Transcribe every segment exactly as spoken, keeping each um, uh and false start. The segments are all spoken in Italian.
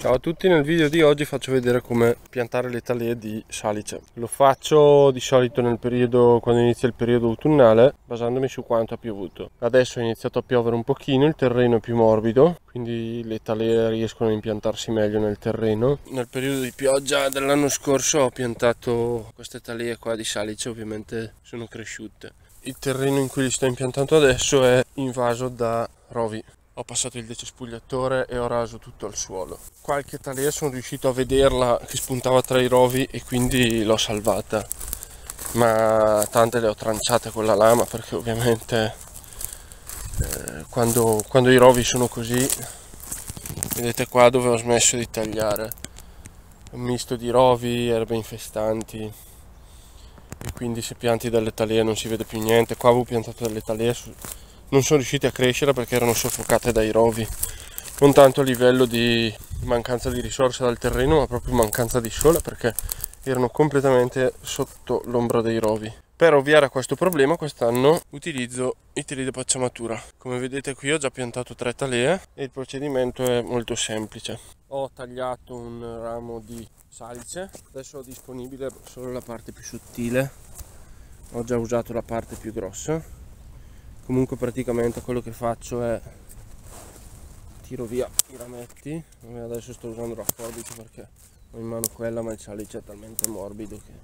Ciao a tutti, nel video di oggi faccio vedere come piantare le talee di salice. Lo faccio di solito nel periodo, quando inizia il periodo autunnale, basandomi su quanto ha piovuto. Adesso è iniziato a piovere un pochino, il terreno è più morbido, quindi le talee riescono a impiantarsi meglio nel terreno. Nel periodo di pioggia dell'anno scorso ho piantato queste talee qua di salice, ovviamente sono cresciute. Il terreno in cui li sto impiantando adesso è invaso da rovi. Ho passato il decespugliatore e ho raso tutto il suolo. Qualche talea sono riuscito a vederla che spuntava tra i rovi e quindi l'ho salvata, ma tante le ho tranciate con la lama perché ovviamente eh, quando, quando i rovi sono così, vedete qua dove ho smesso di tagliare, un misto di rovi, erbe infestanti, e quindi se pianti delle talee non si vede più niente. Qua avevo piantato delle talee, non sono riuscite a crescere perché erano soffocate dai rovi, non tanto a livello di mancanza di risorse dal terreno, ma proprio mancanza di sole, perché erano completamente sotto l'ombra dei rovi. Per ovviare a questo problema quest'anno utilizzo i teli di pacciamatura. Come vedete qui ho già piantato tre talee e il procedimento è molto semplice. Ho tagliato un ramo di salice, adesso ho disponibile solo la parte più sottile, ho già usato la parte più grossa. Comunque praticamente quello che faccio è tiro via i rametti. Adesso sto usando la forbice perché ho in mano quella, ma il salice è talmente morbido che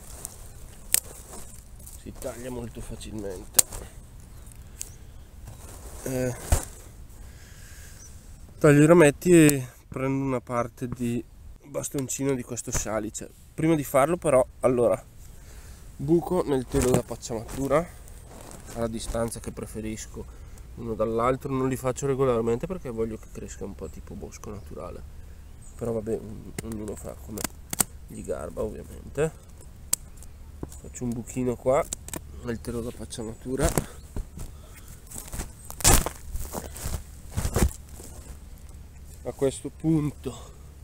si taglia molto facilmente. Eh, taglio i rametti e prendo una parte di bastoncino di questo salice. Prima di farlo però, allora, buco nel telo da pacciamatura alla distanza che preferisco uno dall'altro. Non li faccio regolarmente perché voglio che cresca un po' tipo bosco naturale, però vabbè, ognuno fa come gli garba ovviamente. Faccio un buchino qua nel telo da pacciamatura, a questo punto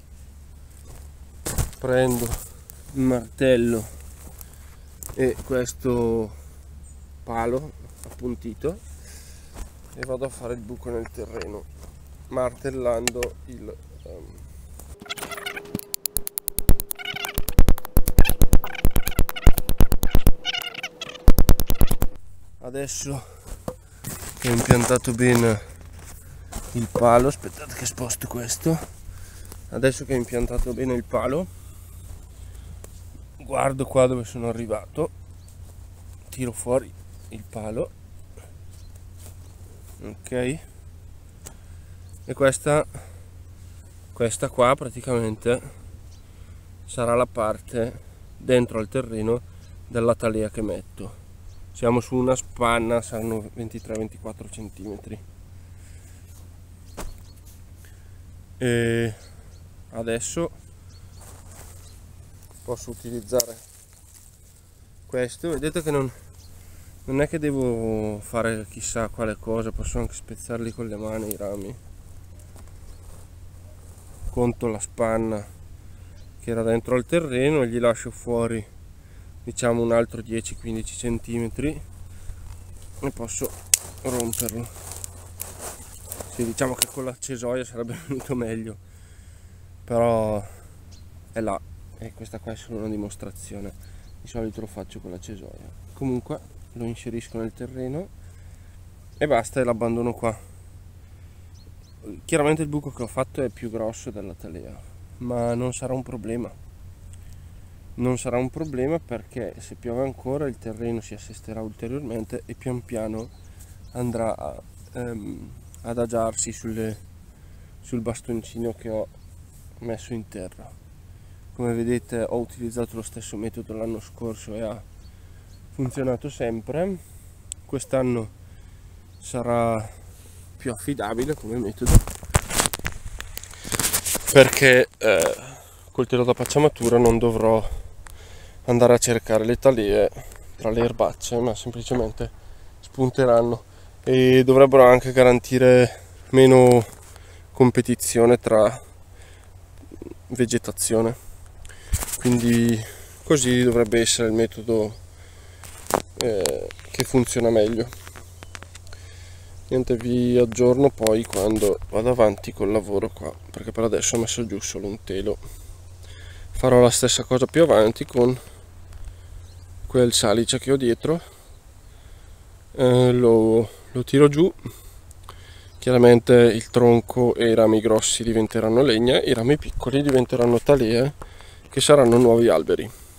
prendo il martello e questo palo appuntito e vado a fare il buco nel terreno martellando il um... adesso che ho impiantato bene il palo, aspettate che sposto questo, adesso che ho impiantato bene il palo guardo qua dove sono arrivato, tiro fuori il palo, ok, e questa questa qua praticamente sarà la parte dentro al terreno della talea che metto. Siamo su una spanna, saranno ventitré ventiquattro centimetri, e adesso posso utilizzare questo. Vedete che non Non è che devo fare chissà quale cosa, posso anche spezzarli con le mani i rami. Conto la spanna che era dentro al terreno e gli lascio fuori diciamo un altro dieci quindici centimetri e posso romperlo. Sì, diciamo che con la cesoia sarebbe venuto meglio, però è là, e questa qua è solo una dimostrazione, di solito lo faccio con la cesoia. Comunque lo inserisco nel terreno e basta, e l'abbandono qua. Chiaramente il buco che ho fatto è più grosso della talea, ma non sarà un problema, non sarà un problema perché se piove ancora il terreno si assesterà ulteriormente e pian piano andrà a, um, ad adagiarsi sulle, sul bastoncino che ho messo in terra. Come vedete ho utilizzato lo stesso metodo l'anno scorso e ha funzionato sempre. Quest'anno sarà più affidabile come metodo perché eh, col telo da pacciamatura non dovrò andare a cercare le talee tra le erbacce, ma semplicemente spunteranno e dovrebbero anche garantire meno competizione tra vegetazione, quindi così dovrebbe essere il metodo Eh, che funziona meglio. Niente, vi aggiorno poi quando vado avanti col lavoro qua, perché per adesso ho messo giù solo un telo. Farò la stessa cosa più avanti con quel salice che ho dietro, eh, lo, lo tiro giù. Chiaramente il tronco e i rami grossi diventeranno legna, i rami piccoli diventeranno talee, che saranno nuovi alberi.